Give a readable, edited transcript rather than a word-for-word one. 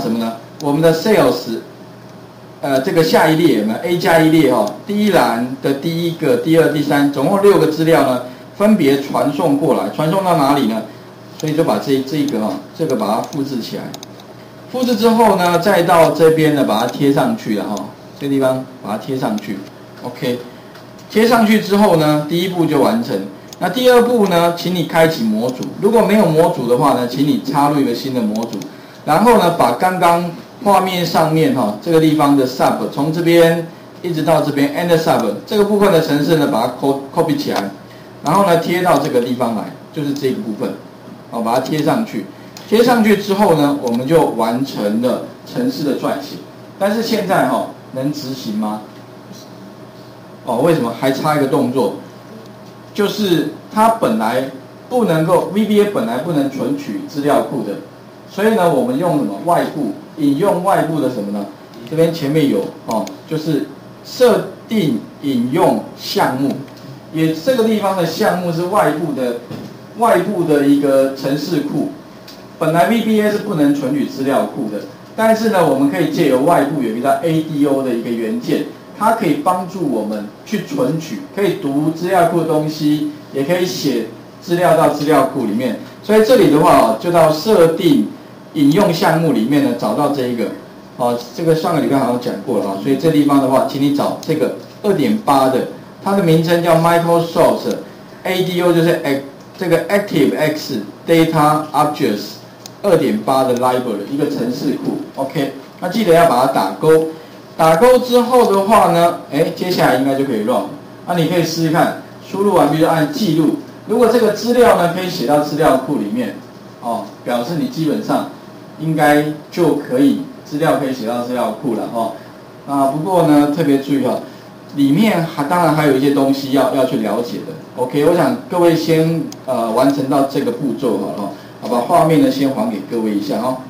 什么呢？我们的 sales， 这个下一列有没有 A 加一列哈？第一栏的第一个、第二、第三，总共6个资料呢，分别传送过来，传送到哪里呢？所以就把这个哈，这个把它复制起来。复制之后呢，再到这边呢，把它贴上去了哈。这个地方把它贴上去 ，OK。贴上去之后呢，第一步就完成。那第二步呢，请你开启模组。如果没有模组的话呢，请你插入一个新的模组。然后呢，把刚刚画面上面哈这个地方的 sub 从这边一直到这边 and sub 这个部分的程式呢，把它 copy 起来，然后呢贴到这个地方来，就是这个部分，好，把它贴上去。贴上去之后呢，我们就完成了程式的撰写。但是现在哈能执行吗？为什么还差一个动作？就是它本来不能够 VBA 本来不能存取资料库的，所以呢，我们用什么外部引用外部的什么呢？这边前面有就是设定引用项目，也这个地方的项目是外部的一个程式库。本来 VBA 是不能存取资料库的，但是呢，我们可以借由外部有一个叫 ADO 的一个元件。它可以帮助我们去存取，可以读资料库的东西，也可以写资料到资料库里面。所以这里的话就到设定引用项目里面呢，找到这一个，这个上个礼拜好像讲过了啊。所以这地方的话，请你找这个 2.8 的，它的名称叫 Microsoft ADO， 就是这个 ActiveX Data Objects 2.8 的 library 一个程式库。OK， 那记得要把它打勾。打勾之后的话呢，接下来应该就可以 run。那你可以试试看，输入完毕就按记录。如果这个资料呢可以写到资料库里面，表示你基本上应该就可以资料可以写到资料库了不过呢特别注意里面当然还有一些东西要去了解的。OK， 我想各位先完成到这个步骤好了，好吧，画面呢先还给各位一下